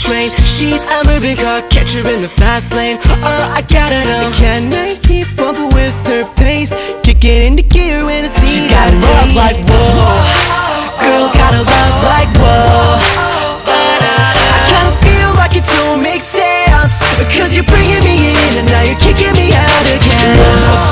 train. She's a moving car, catch her in the fast lane. Oh, I gotta know, can I keep up with her pace? Kicking into gear when I see she's got love like whoa. Girls got a love like whoa. I kinda feel like it don't make sense, cause you're bringing me in and now you're kicking me out again.